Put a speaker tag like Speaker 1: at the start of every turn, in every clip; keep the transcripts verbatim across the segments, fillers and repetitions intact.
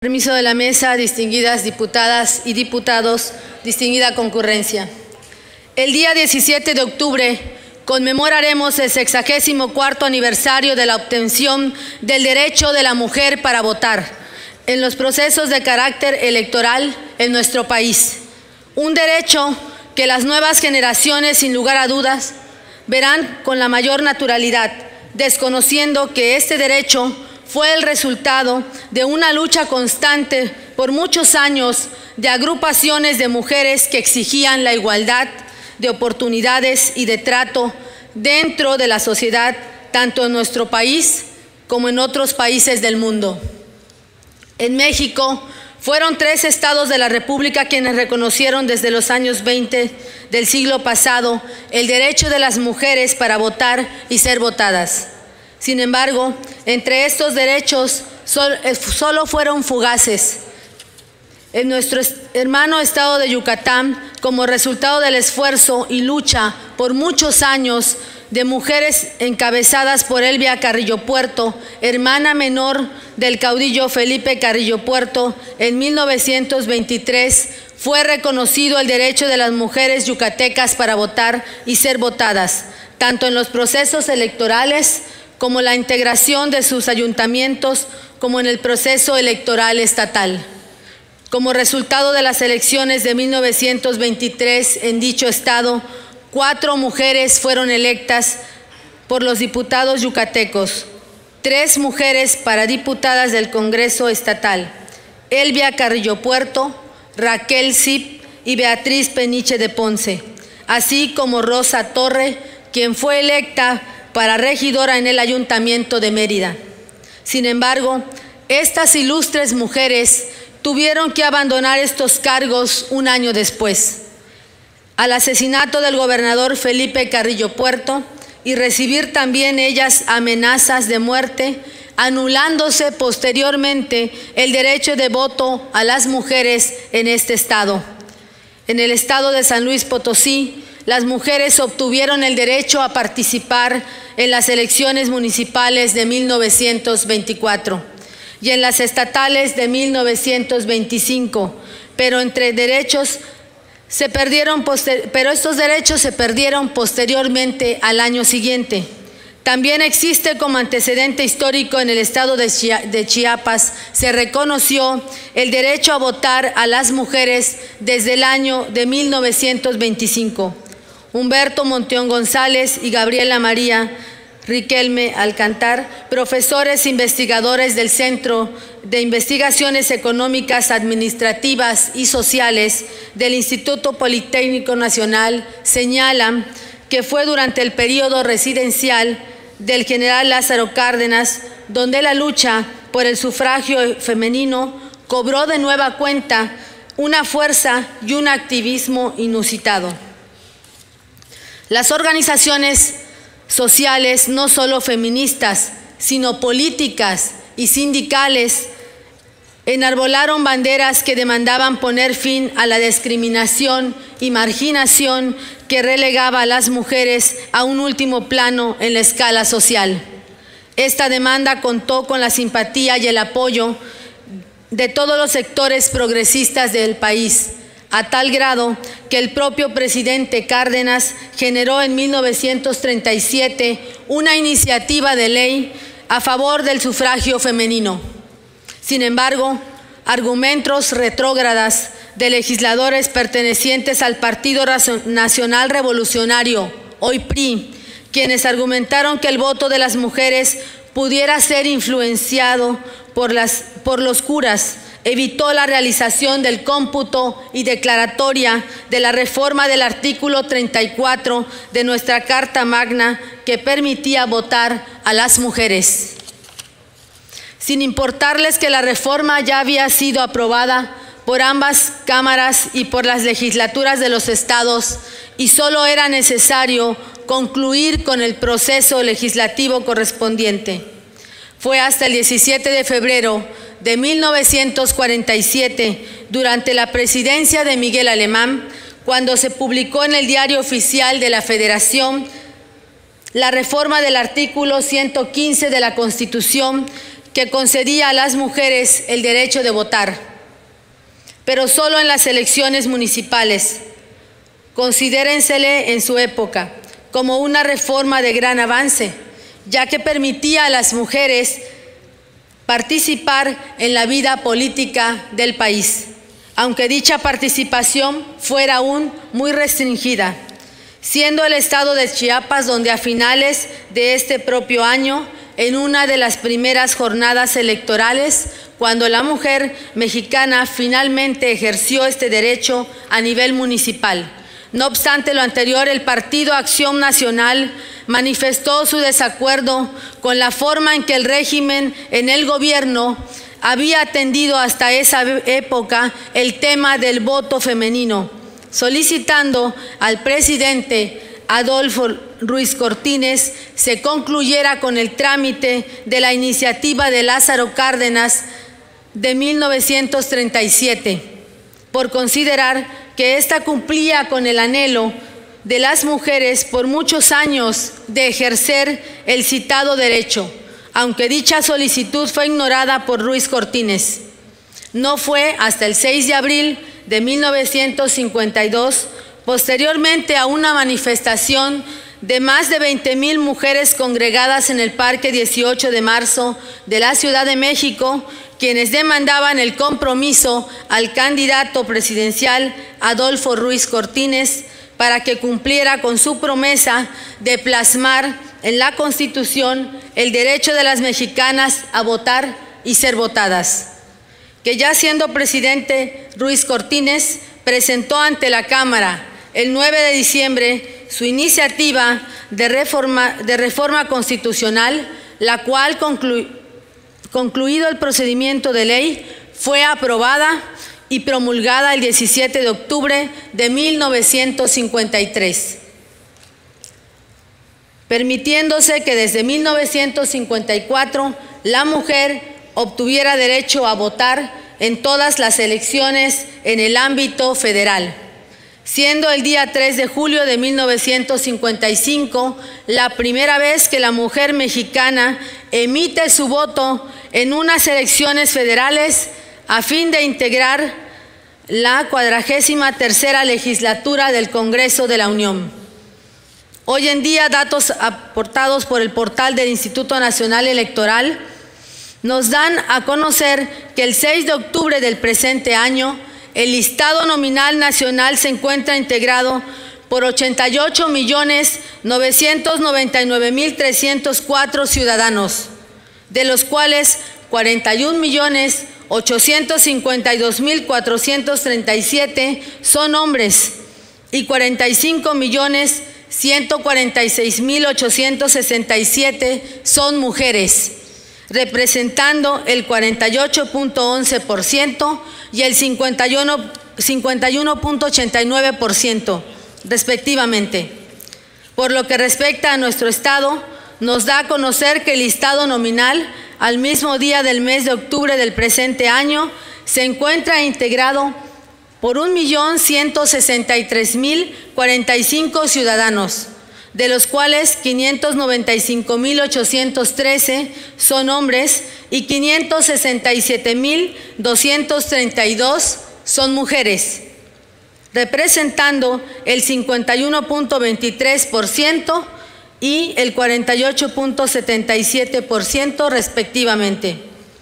Speaker 1: Permiso de la mesa, distinguidas diputadas y diputados, distinguida concurrencia. El día diecisiete de octubre conmemoraremos el sexagésimo cuarto aniversario de la obtención del derecho de la mujer para votar en los procesos de carácter electoral en nuestro país. Un derecho que las nuevas generaciones, sin lugar a dudas, verán con la mayor naturalidad, desconociendo que este derecho fue el resultado de una lucha constante por muchos años de agrupaciones de mujeres que exigían la igualdad de oportunidades y de trato dentro de la sociedad, tanto en nuestro país como en otros países del mundo. En México fueron tres estados de la República quienes reconocieron desde los años veinte del siglo pasado el derecho de las mujeres para votar y ser votadas. Sin embargo, entre estos derechos solo fueron fugaces. En nuestro hermano estado de Yucatán, como resultado del esfuerzo y lucha por muchos años de mujeres encabezadas por Elvia Carrillo Puerto, hermana menor del caudillo Felipe Carrillo Puerto, en mil novecientos veintitrés fue reconocido el derecho de las mujeres yucatecas para votar y ser votadas, tanto en los procesos electorales como la integración de sus ayuntamientos, como en el proceso electoral estatal. Como resultado de las elecciones de mil novecientos veintitrés en dicho estado, cuatro mujeres fueron electas por los diputados yucatecos, tres mujeres para diputadas del Congreso Estatal: Elvia Carrillo Puerto, Raquel Zip y Beatriz Peniche de Ponce, así como Rosa Torre, quien fue electa para regidora en el Ayuntamiento de Mérida. Sin embargo, estas ilustres mujeres tuvieron que abandonar estos cargos un año después, al asesinato del gobernador Felipe Carrillo Puerto, y recibir también ellas amenazas de muerte, anulándose posteriormente el derecho de voto a las mujeres en este estado. En el estado de San Luis Potosí, las mujeres obtuvieron el derecho a participar en las elecciones municipales de mil novecientos veinticuatro y en las estatales de mil novecientos veinticinco, pero entre derechos se perdieron pero estos derechos se perdieron posteriormente al año siguiente. También existe como antecedente histórico en el estado de Chiapas, se reconoció el derecho a votar a las mujeres desde el año de mil novecientos veinticinco. Humberto Monteón González y Gabriela María Riquelme Alcantar, profesores investigadores del Centro de Investigaciones Económicas, Administrativas y Sociales del Instituto Politécnico Nacional, señalan que fue durante el periodo residencial del general Lázaro Cárdenas donde la lucha por el sufragio femenino cobró de nueva cuenta una fuerza y un activismo inusitado. Las organizaciones sociales, no solo feministas, sino políticas y sindicales, enarbolaron banderas que demandaban poner fin a la discriminación y marginación que relegaba a las mujeres a un último plano en la escala social. Esta demanda contó con la simpatía y el apoyo de todos los sectores progresistas del país, a tal grado que el propio presidente Cárdenas generó en mil novecientos treinta y siete una iniciativa de ley a favor del sufragio femenino. Sin embargo, argumentos retrógradas de legisladores pertenecientes al Partido Nacional Revolucionario, hoy P R I, quienes argumentaron que el voto de las mujeres pudiera ser influenciado por, las, por los curas, evitó la realización del cómputo y declaratoria de la reforma del artículo treinta y cuatro de nuestra Carta Magna que permitía votar a las mujeres. Sin importarles que la reforma ya había sido aprobada por ambas cámaras y por las legislaturas de los estados y solo era necesario concluir con el proceso legislativo correspondiente. Fue hasta el diecisiete de febrero de mil novecientos cuarenta y siete, durante la presidencia de Miguel Alemán, cuando se publicó en el Diario Oficial de la Federación la reforma del artículo ciento quince de la Constitución que concedía a las mujeres el derecho de votar, pero solo en las elecciones municipales. Considérensele en su época como una reforma de gran avance, ya que permitía a las mujeres participar en la vida política del país, aunque dicha participación fuera aún muy restringida, siendo el estado de Chiapas donde a finales de este propio año, en una de las primeras jornadas electorales, cuando la mujer mexicana finalmente ejerció este derecho a nivel municipal. No obstante lo anterior, el Partido Acción Nacional manifestó su desacuerdo con la forma en que el régimen en el gobierno había atendido hasta esa época el tema del voto femenino, solicitando al presidente Adolfo Ruiz Cortines se concluyera con el trámite de la iniciativa de Lázaro Cárdenas de mil novecientos treinta y siete, por considerar que ésta cumplía con el anhelo de las mujeres por muchos años de ejercer el citado derecho, aunque dicha solicitud fue ignorada por Ruiz Cortines. No fue hasta el seis de abril de mil novecientos cincuenta y dos, posteriormente a una manifestación de más de veinte mil mujeres congregadas en el Parque dieciocho de marzo de la Ciudad de México, quienes demandaban el compromiso al candidato presidencial Adolfo Ruiz Cortines para que cumpliera con su promesa de plasmar en la Constitución el derecho de las mexicanas a votar y ser votadas. Que ya siendo presidente, Ruiz Cortines presentó ante la Cámara el nueve de diciembre su iniciativa de reforma, de reforma constitucional, la cual conclu, concluido el procedimiento de ley, fue aprobada y promulgada el diecisiete de octubre de mil novecientos cincuenta y tres, permitiéndose que desde mil novecientos cincuenta y cuatro la mujer obtuviera derecho a votar en todas las elecciones en el ámbito federal, siendo el día tres de julio de mil novecientos cincuenta y cinco la primera vez que la mujer mexicana emite su voto en unas elecciones federales a fin de integrar la cuadragésima tercera legislatura del Congreso de la Unión. Hoy en día, datos aportados por el portal del Instituto Nacional Electoral nos dan a conocer que el seis de octubre del presente año, el listado nominal nacional se encuentra integrado por ochenta y ocho millones novecientos noventa y nueve mil trescientos cuatro ciudadanos, de los cuales cuarenta y un millones ochocientos cincuenta y dos mil cuatrocientos treinta y siete son hombres y cuarenta y cinco millones ciento cuarenta y seis mil ochocientos sesenta y siete son mujeres, representando el cuarenta y ocho punto once por ciento y el cincuenta y uno punto ochenta y nueve por ciento, respectivamente. Por lo que respecta a nuestro estado, nos da a conocer que el listado nominal, al mismo día del mes de octubre del presente año, se encuentra integrado por un millón ciento sesenta y tres mil cuarenta y cinco ciudadanos, de los cuales quinientos noventa y cinco mil ochocientos trece son hombres y quinientos sesenta y siete mil doscientos treinta y dos son mujeres, representando el cincuenta y uno punto veintitrés por ciento y el cuarenta y ocho punto setenta y siete por ciento respectivamente.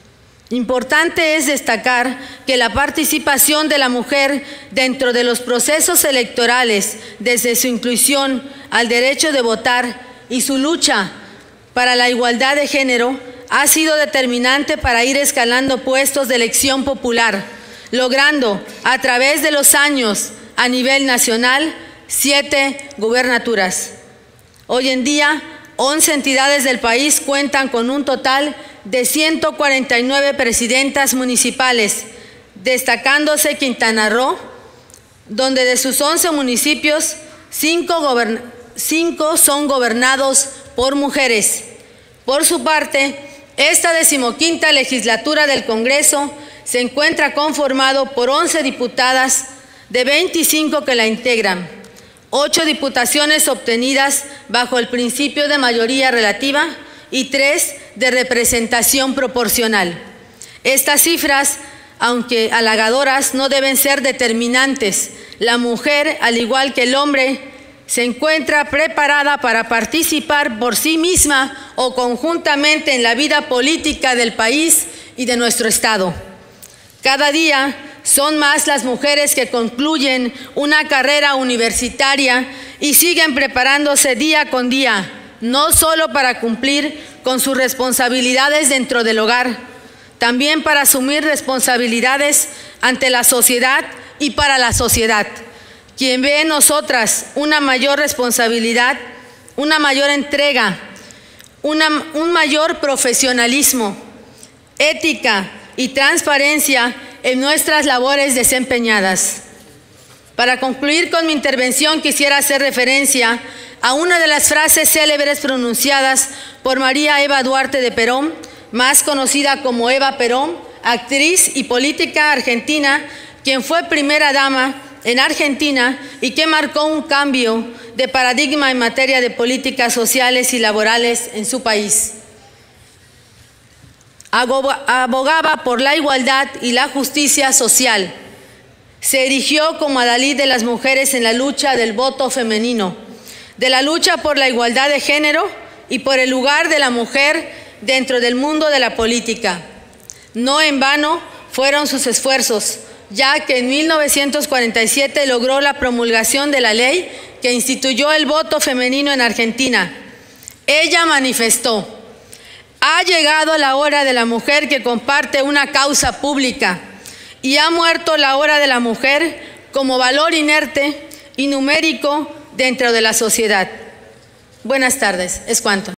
Speaker 1: Importante es destacar que la participación de la mujer dentro de los procesos electorales, desde su inclusión al derecho de votar y su lucha para la igualdad de género, ha sido determinante para ir escalando puestos de elección popular, logrando a través de los años a nivel nacional siete gubernaturas. Hoy en día, once entidades del país cuentan con un total de ciento cuarenta y nueve presidentas municipales, destacándose Quintana Roo, donde de sus once municipios, cinco, gobern- cinco son gobernados por mujeres. Por su parte, esta decimoquinta legislatura del Congreso se encuentra conformado por once diputadas de veinticinco que la integran, ocho diputaciones obtenidas bajo el principio de mayoría relativa y tres de representación proporcional. Estas cifras, aunque halagadoras, no deben ser determinantes. La mujer, al igual que el hombre, se encuentra preparada para participar por sí misma o conjuntamente en la vida política del país y de nuestro Estado. Cada día son más las mujeres que concluyen una carrera universitaria y siguen preparándose día con día, no solo para cumplir con sus responsabilidades dentro del hogar, también para asumir responsabilidades ante la sociedad y para la sociedad, quien ve en nosotras una mayor responsabilidad, una mayor entrega, una, un mayor profesionalismo, ética y transparencia en nuestras labores desempeñadas. Para concluir con mi intervención, quisiera hacer referencia a una de las frases célebres pronunciadas por María Eva Duarte de Perón, más conocida como Eva Perón, actriz y política argentina, quien fue primera dama en Argentina y que marcó un cambio de paradigma en materia de políticas sociales y laborales en su país. Abogaba por la igualdad y la justicia social. Se erigió como adalid de las mujeres en la lucha del voto femenino, de la lucha por la igualdad de género y por el lugar de la mujer dentro del mundo de la política. No en vano fueron sus esfuerzos, ya que en mil novecientos cuarenta y siete logró la promulgación de la ley que instituyó el voto femenino en Argentina. Ella manifestó: ha llegado la hora de la mujer que comparte una causa pública y ha muerto la hora de la mujer como valor inerte y numérico dentro de la sociedad. Buenas tardes, es cuanto.